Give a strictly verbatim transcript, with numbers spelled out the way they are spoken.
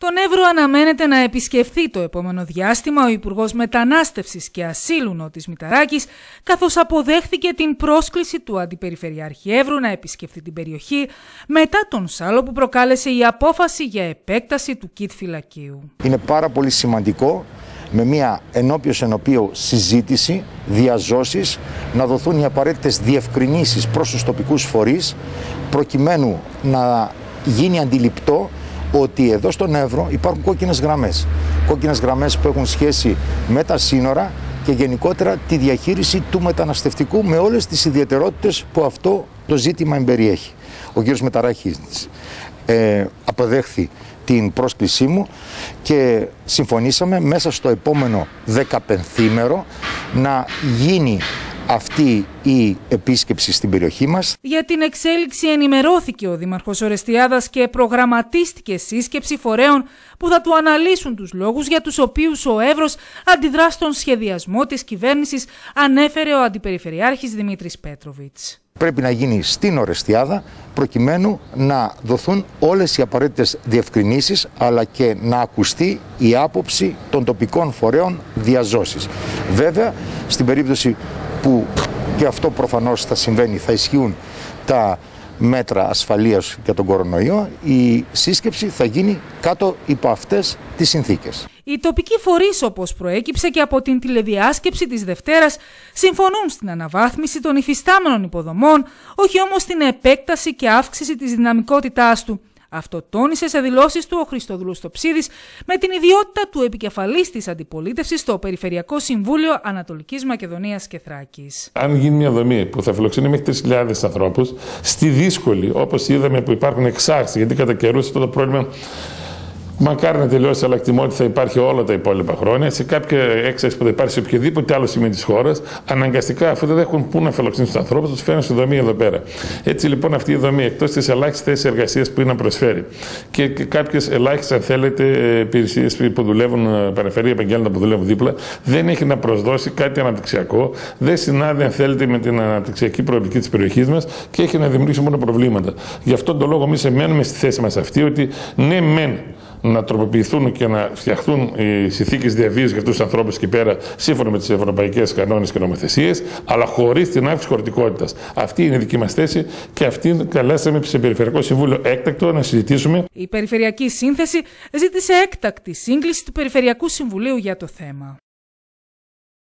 Τον Εύρο αναμένεται να επισκεφθεί το επόμενο διάστημα ο Υπουργός Μετανάστευσης και Ασύλου Νότης Μηταράκης, καθώς αποδέχθηκε την πρόσκληση του Αντιπεριφερειάρχη Εύρου να επισκεφθεί την περιοχή μετά τον σάλο που προκάλεσε η απόφαση για επέκταση του ΚΙΤ φυλακίου. Είναι πάρα πολύ σημαντικό με μια ενώπιος ενωπίο συζήτηση, διαζώσεις, να δοθούν οι απαραίτητες διευκρινήσεις προς τους τοπικούς φορείς, προκειμένου να γίνει αντιληπτό ότι εδώ στον Εύρο υπάρχουν κόκκινες γραμμές. Κόκκινες γραμμές που έχουν σχέση με τα σύνορα και γενικότερα τη διαχείριση του μεταναστευτικού με όλες τις ιδιαιτερότητες που αυτό το ζήτημα εμπεριέχει. Ο κ. Μηταράκης ε, αποδέχθη την πρόσκλησή μου και συμφωνήσαμε μέσα στο επόμενο δεκαπενθήμερο να γίνει αυτή η επίσκεψη στην περιοχή μας. Για την εξέλιξη ενημερώθηκε ο Δήμαρχος Ορεστιάδας και προγραμματίστηκε σύσκεψη φορέων που θα του αναλύσουν τους λόγους για τους οποίους ο Εύρος αντιδρά στον σχεδιασμό της κυβέρνησης, ανέφερε ο Αντιπεριφερειάρχης Δημήτρης Πέτροβιτς. Πρέπει να γίνει στην Ορεστιάδα προκειμένου να δοθούν όλες οι απαραίτητες διευκρινήσεις, αλλά και να ακουστεί η άποψη των τοπικών φορέων διαζώσεις. Βέβαια, στην περίπτωση που και αυτό προφανώς θα συμβαίνει, θα ισχύουν τα μέτρα ασφαλείας για τον κορονοϊό, η σύσκεψη θα γίνει κάτω υπό αυτές τις συνθήκες. Οι τοπικοί φορείς, όπως προέκυψε και από την τηλεδιάσκεψη της Δευτέρας, συμφωνούν στην αναβάθμιση των υφιστάμενων υποδομών, όχι όμως στην επέκταση και αύξηση της δυναμικότητάς του. Αυτό τόνισε σε δηλώσεις του ο Χριστοδουλού Στοψίδης με την ιδιότητα του επικεφαλής της αντιπολίτευσης στο Περιφερειακό Συμβούλιο Ανατολικής Μακεδονίας και Θράκης. Αν γίνει μια δομή που θα φιλοξενεί μέχρι τρεις χιλιάδες ανθρώπους, στη δύσκολη, όπως είδαμε που υπάρχουν εξάρτηση, γιατί κατά καιρούς αυτό το πρόβλημα μακάρι να τελειώσει, αλλά εκτιμώ ότι θα υπάρχει όλα τα υπόλοιπα χρόνια. Σε κάποια έξαρση που θα υπάρχει σε οποιοδήποτε άλλο σημείο της χώρας, αναγκαστικά αφού δεν έχουν πού να φιλοξενήσουν τους ανθρώπους, τους φέρνουν στη δομή εδώ πέρα. Έτσι λοιπόν αυτή η δομή, εκτός της ελάχιστης θέσης εργασίας που είναι να προσφέρει και, και κάποιες ελάχιστες, αν θέλετε, υπηρεσίες που δουλεύουν, περιφερειακά επαγγέλματα που δουλεύουν δίπλα, δεν έχει να προσδώσει κάτι αναπτυξιακό, δεν συνάδει, αν θέλετε, με την αναπτυξιακή προοπτική της περιοχής μας και έχει να δημιουργήσει μόνο προβλήματα. Γι' αυτόν τον λόγο εμείς μένουμε στη θέση μας αυτή, ότι ναι, μεν να τροποποιηθούν και να φτιαχτούν οι συνθήκες διαβίωσης για αυτούς τους ανθρώπους εκεί πέρα σύμφωνα με τις ευρωπαϊκές κανόνες και νομοθεσίες, αλλά χωρίς την αύξηση χωρητικότητας. Αυτή είναι η δική μας θέση και αυτή καλέσαμε σε Περιφερειακό Συμβούλιο έκτακτο να συζητήσουμε. Η Περιφερειακή Σύνθεση ζήτησε έκτακτη σύγκληση του Περιφερειακού Συμβουλίου για το θέμα.